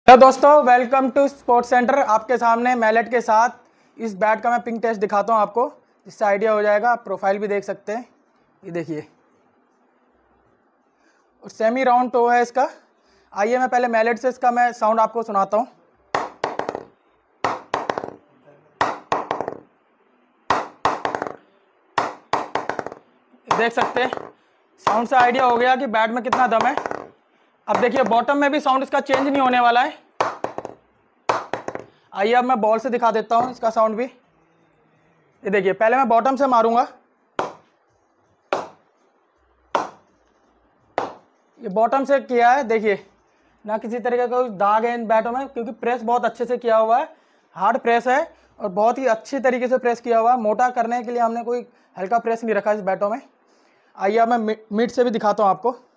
Hello दोस्तों, welcome to sports centre. आपके सामने मैलेट के साथ इस बैट का मैं पिंग टेस्ट दिखाता हूं आपको, जिससे आइडिया हो जाएगा। आप प्रोफाइल भी देख सकते हैं, ये देखिए, और सेमी राउंड टो है इसका। आइए मैं पहले मैलेट से इसका मैं साउंड आपको सुनाता हूं। देख सकते हैं, साउंड से आइडिया हो गया कि बैट में कितना दम है। अब देखिए, बॉटम में भी साउंड इसका चेंज नहीं होने वाला है। आइए अब मैं बॉल से दिखा देता हूं इसका साउंड भी। ये देखिए, पहले मैं बॉटम से मारूंगा। ये बॉटम से किया है, देखिए ना किसी तरीके का कोई दाग है इन बैटों में, क्योंकि प्रेस बहुत अच्छे से किया हुआ है। हार्ड प्रेस है और बहुत ही अच्छी तरीके से प्रेस किया हुआ है। मोटा करने के लिए हमने कोई हल्का प्रेस नहीं रखा इस बैटों में। आइए अब मैं मिड से भी दिखाता हूँ आपको।